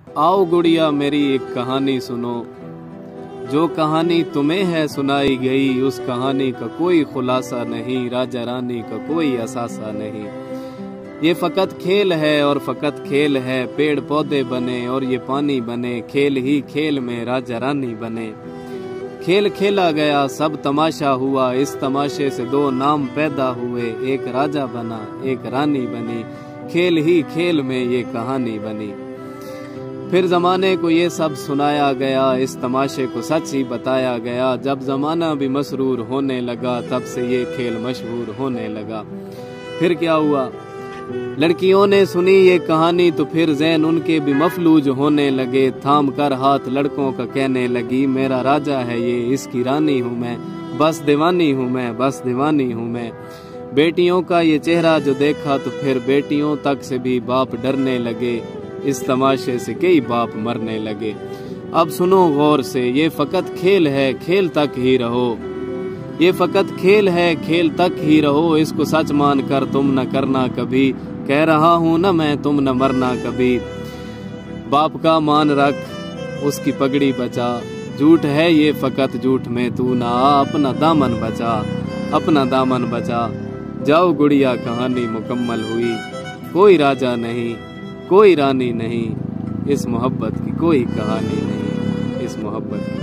आओ गुड़िया मेरी एक कहानी सुनो, जो कहानी तुम्हें है सुनाई गई, उस कहानी का कोई खुलासा नहीं, राजा रानी का कोई असासा नहीं। ये फकत खेल है और फकत खेल है, पेड़ पौधे बने और ये पानी बने, खेल ही खेल में राजा रानी बने। खेल खेला गया सब तमाशा हुआ, इस तमाशे से दो नाम पैदा हुए, एक राजा बना एक रानी बनी, खेल ही खेल में ये कहानी बनी। फिर जमाने को ये सब सुनाया गया, इस तमाशे को सच ही बताया गया, जब जमाना भी मसरूर होने लगा, तब से ये खेल मशहूर होने लगा। फिर क्या हुआ, लड़कियों ने सुनी ये कहानी तो फिर ज़हन उनके भी मफलूज होने लगे, थाम कर हाथ लड़कों का कहने लगी, मेरा राजा है ये, इसकी रानी हूँ मैं, बस दीवानी हूँ मैं, बस दीवानी हूँ मैं। बेटियों का ये चेहरा जो देखा तो फिर बेटियों तक से भी बाप डरने लगे, इस तमाशे से कई बाप मरने लगे। अब सुनो गौर से, ये फकत खेल है, खेल तक ही रहो, ये फकत खेल है, खेल तक ही रहो, इसको सच मान कर तुम न करना कभी, कह रहा हूँ न मैं तुम न मरना कभी। बाप का मान रख उसकी पगड़ी बचा, झूठ है ये फकत झूठ में तू ना, अपना दामन बचा अपना दामन बचा। जाओ गुड़िया कहानी मुकम्मल हुई, कोई राजा नहीं कोई रानी नहीं, इस मोहब्बत की कोई कहानी नहीं, इस मोहब्बत की